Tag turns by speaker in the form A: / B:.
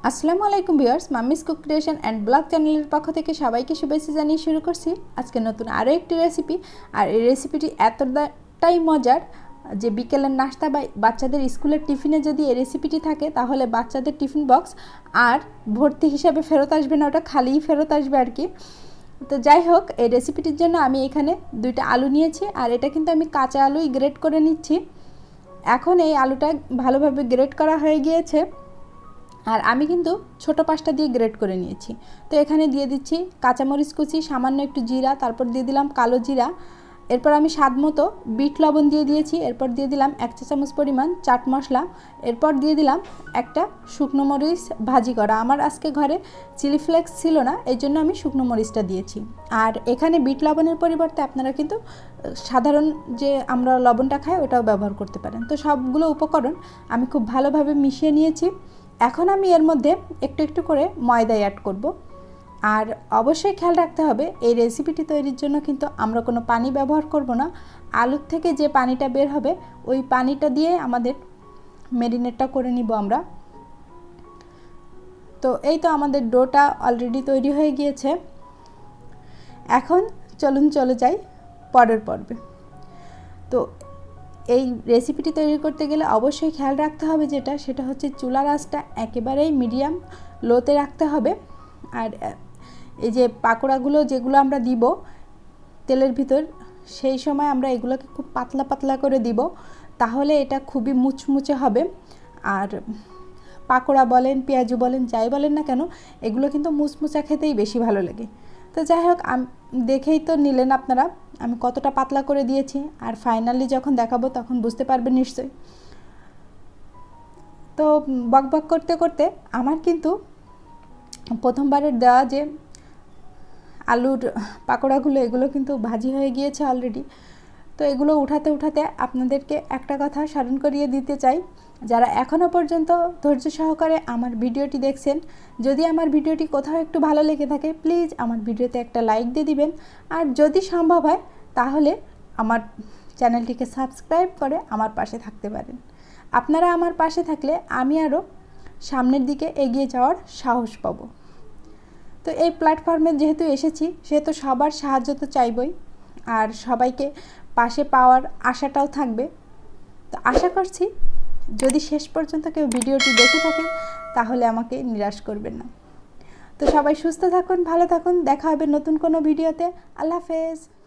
A: আসসালামু আলাইকুম viewers, mummy's cook creation and blog চ্যানেলের পক্ষ থেকে সবাইকে শুভেচ্ছা জানিয়ে শুরু করছি আজকে নতুন আরও একটি রেসিপি। আর এই রেসিপিটি এতটাই মজার যে বিকেলের নাস্তা বা বাচ্চাদের স্কুলের টিফিনে যদি এই রেসিপিটি থাকে তাহলে বাচ্চাদের টিফিন বক্স আর ভর্তি হিসাবে ফেরত আসবে না, ওটা খালিই ফেরত আসবে আর কি। তো যাই হোক, এই রেসিপিটির জন্য আমি এখানে 2টা আলু নিয়েছি, আর এটা কিন্তু আমি কাঁচা আলুই গ্রেট করে নিচ্ছি। এখন এই আলুটা ভালোভাবে গ্রেট করা হয়ে গিয়েছে, আর আমি কিন্তু ছোট পাঁচটা দিয়ে গ্রেট করে নিয়েছি। তো এখানে দিয়ে দিচ্ছি কাঁচামরিচ কুচি, সামান্য একটু জিরা, তারপর দিয়ে দিলাম কালো জিরা, এরপর আমি স্বাদ মতো বিট লবণ দিয়ে দিয়েছি, এরপর দিয়ে দিলাম 1 চা চামচ পরিমাণ চাট মশলা, এরপর দিয়ে দিলাম একটা শুকনো মরিচ ভাজি করা। আমার আজকে ঘরে চিলি ফ্লেক্স ছিল না, এই জন্য আমি শুকনো মরিচটা দিয়েছি। আর এখানে বিট লবণের পরিবর্তে আপনারা কিন্তু সাধারণ যে আমরা লবণটা খাই ওটাও ব্যবহার করতে পারেন। তো সবগুলো উপকরণ আমি খুব ভালোভাবে মিশিয়ে নিয়েছি। এখন আমি এর মধ্যে একটু একটু করে ময়দা অ্যাড করব। আর অবশ্যই খেয়াল রাখতে হবে এই রেসিপিটি তৈরির জন্য কিন্তু আমরা কোনো পানি ব্যবহার করব না। আলুর থেকে যে পানিটা বের হবে ওই পানিটা দিয়ে আমাদের ম্যারিনেটটা করে নিব আমরা। তো এই তো আমাদের ডোটা অলরেডি তৈরি হয়ে গিয়েছে। এখন চলুন চলে যাই পরের পর্বে। তো এই রেসিপিটি তৈরি করতে গেলে অবশ্যই খেয়াল রাখতে হবে সেটা হচ্ছে চুলার আঁচটা একেবারেই মিডিয়াম লোতে রাখতে হবে। আর এই যে পাকোড়াগুলো যেগুলো আমরা দিব তেলের ভিতর, সেই সময় আমরা এগুলোকে খুব পাতলা পাতলা করে দিব, তাহলে এটা খুবই মুচমুচে হবে। আর পাকোড়া বলেন, পেঁয়াজু বলেন, যাই বলেন না কেন, এগুলো কিন্তু মুচমুচা খেতেই বেশি ভালো লাগে। তো যাই হোক, দেখেই তো নিলেন আপনারা আমি কতটা পাতলা করে দিয়েছি, আর ফাইনালি যখন দেখাবো তখন বুঝতে পারবেন নিশ্চয়ই। তো বক বক করতে করতে আমার কিন্তু প্রথমবারের দেওয়া যে আলুর পাকোড়াগুলো এগুলো কিন্তু ভাজি হয়ে গিয়েছে অলরেডি। তো এগুলো উঠাতে উঠাতে আপনাদেরকে একটা কথা স্মরণ করিয়ে দিতে চাই, যারা এখনও পর্যন্ত ধৈর্য সহকারে আমার ভিডিওটি দেখছেন, যদি আমার ভিডিওটি কোথাও একটু ভালো লেগে থাকে প্লিজ আমার ভিডিওতে একটা লাইক দিয়ে দিবেন। আর যদি সম্ভব হয় তাহলে আমার চ্যানেলটিকে সাবস্ক্রাইব করে আমার পাশে থাকতে পারেন। আপনারা আমার পাশে থাকলে আমি আরও সামনের দিকে এগিয়ে যাওয়ার সাহস পাব। তো এই প্ল্যাটফর্মে যেহেতু এসেছি সেহেতু সবার সাহায্য তো চাইবই, আর সবাইকে পাশে পাওয়ার আশাটাও থাকবে। তো আশা করছি যদি শেষ পর্যন্ত কেউ ভিডিওটি দেখে থাকেন তাহলে আমাকে নিরাশ করবেন না। তো সবাই সুস্থ থাকুন, ভালো থাকুন, দেখা হবে নতুন কোনো ভিডিওতে। আল্লাহ হাফেজ।